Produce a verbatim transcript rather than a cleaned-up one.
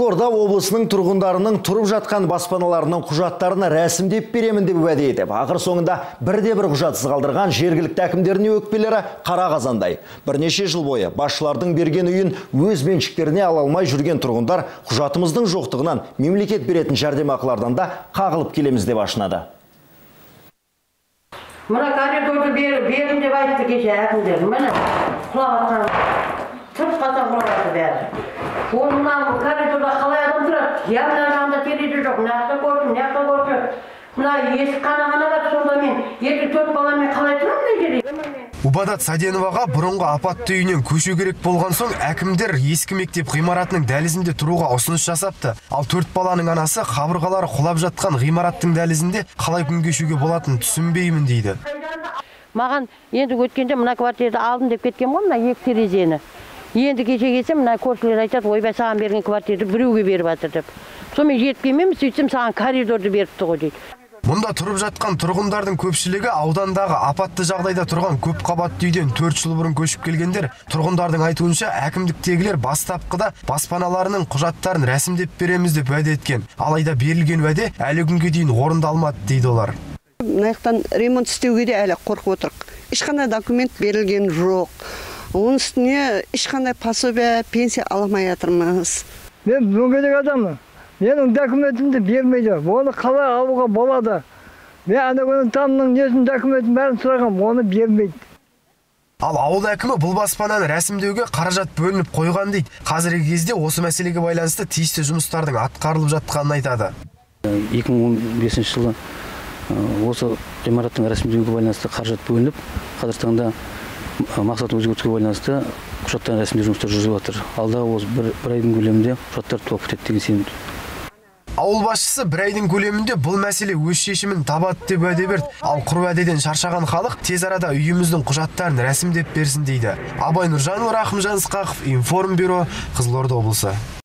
Қызылорда облысының тұрғындарының тұрып жатқан баспаналарының құжаттарын рәсімдеп беремін деп уәде етіп, ақыр соңында бірде бір құжатсыз қалдырған жергілікті әкімдеріне өкпелері қара қазандай. Бірнеше жыл бойы басшылардың берген үйін өз меншіктеріне ала алмай жүрген тұрғындар құжатымыздың жоқтығынан мемлекет беретін жәрдемақылардан да қағылып келеміз деп ашынады. Мына коридорды берін деп айтты кеше әкімдер. Міне құлап атқан. Тұрып қатан құлап бәрі. Онынан коридорда қалай адам тұрады? Яғына жағында терезе жоқ. Мына көрдім, мына көрдім. Мына есік қана-қана бар, сонда мен екі төрт баламен қалай тұрамын жерде? Убадат Саденоваға бұрынғы апатты үйінен көшу керек болған соң әкімдер ескі мектеп ғимаратының дәлізінде тұруға ұсыныс жасапты. Ал төрт баланың анасы қабырғалары құлап жатқан ғимараттың дәлізінде қалай күн кешуге болатынын түсінбеймін дейді. Маған енді өткенде мына квартираны алдым деп кеткен ғой, мына екі терезені. Енді кеше келсем, мына көршілер айтады, ойбай саған берген квартираны біреуге беріп жатыр деп. Сонымен жетіп келмеймін, сөйтсем саған коридорды беріпті ғой дейді. Мұнда тұрып жатқан тұрғындардың көпшілігі аудандағы апатты жағдайда тұрған көп қабатты үйден төрт жыл бұрын көшіп келгендер. Тұрғындардың айтуынша әкімдіктегілер бастапқыда баспаналарының құжаттарын рәсімдеп береміз деп уәде еткен. Алайда берілген уәде әлі күнге дейін орындалмады дейді олар. Мынаяқтан ремонт істеуге де әлі қорқып отырық. Ешқандай документ берілген жоқ. Оның үстіне ешқандай пособие, пенсия аламай жатырмыз. Мен дөңгелек адаммын. Менің документімді бермейді. Оны қалай алуға болады? Мен анағының тамның несін документін бәрін сұраған, оны бермейді. Ал ауыл әкімі бұл баспананы рәсімдеуге қаражат бөлініп қойған дейді. Қазіргі кезде осы мәселеге байланысты тиісті жұмыстардың атқарылып жатқанын айтады. екі мың он бесінші жылы осы ғимараттың рәсімдеуге байланысты қаражат бөлініп, қазіргі таңда мақсат өзгертуге байланысты құжаттарын рәсімдеу жұмыстары жүргізіліп жатыр. Алдағы осы бір айдың көлемінде құжаттар толып кетеді деген сенімдемін. Ауыл басшысы бір айдың көлемінде бұл мәселе өз шешімін табады деп уәде берді. Ал құр уәдеден шаршаған халық тез арада үйіміздің құжаттарын рәсімдеп берсін дейді. Абай Нұржанұлы, Рахымжан Ысқақов, Информбюро, Қызылорда облысы.